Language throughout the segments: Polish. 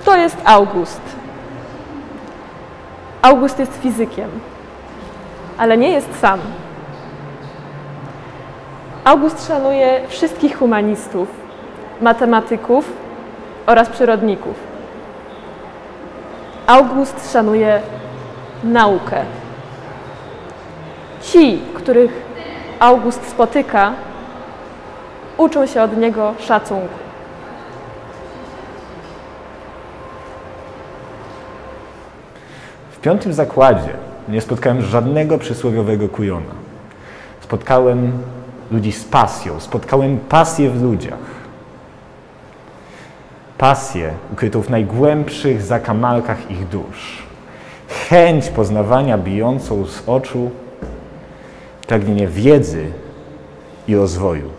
Kto jest August? August jest fizykiem, ale nie jest sam. August szanuje wszystkich humanistów, matematyków oraz przyrodników. August szanuje naukę. Ci, których August spotyka, uczą się od niego szacunku. W 5. zakładzie nie spotkałem żadnego przysłowiowego kujona. Spotkałem ludzi z pasją, spotkałem pasję w ludziach. Pasję ukrytą w najgłębszych zakamarkach ich dusz. Chęć poznawania bijącą z oczu, pragnienie wiedzy i rozwoju.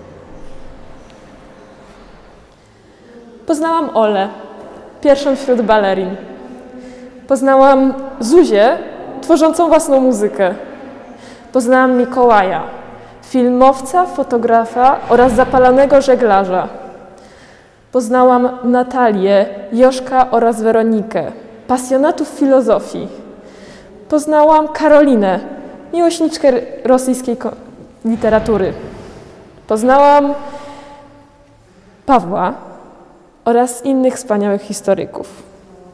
Poznałam Olę, pierwszą wśród balerin. Poznałam Zuzię, tworzącą własną muzykę. Poznałam Mikołaja, filmowca, fotografa oraz zapalonego żeglarza. Poznałam Natalię, Joszka oraz Weronikę, pasjonatów filozofii. Poznałam Karolinę, miłośniczkę rosyjskiej literatury. Poznałam Pawła oraz innych wspaniałych historyków.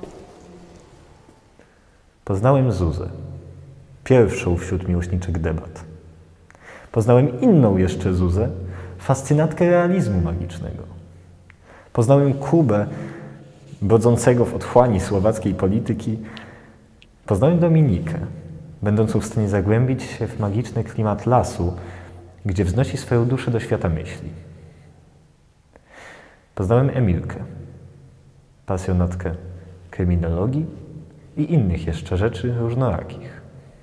Poznałem Zuzę, pierwszą wśród miłośniczek debat. Poznałem inną jeszcze Zuzę, fascynatkę realizmu magicznego. Poznałem Kubę, brodzącego w otchłani słowackiej polityki. Poznałem Dominikę, będącą w stanie zagłębić się w magiczny klimat lasu, gdzie wznosi swoją duszę do świata myśli. Poznałem Emilkę, pasjonatkę kryminologii i innych jeszcze rzeczy różnorakich.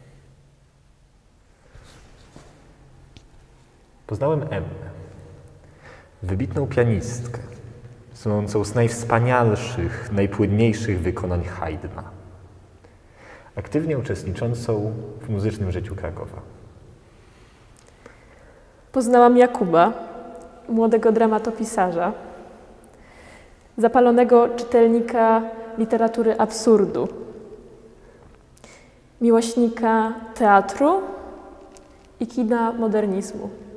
Poznałem Emmę, wybitną pianistkę, słynącą z najwspanialszych, najpłynniejszych wykonań Haydna, aktywnie uczestniczącą w muzycznym życiu Krakowa. Poznałam Jakuba, młodego dramatopisarza, zapalonego czytelnika literatury absurdu, miłośnika teatru i kina modernizmu.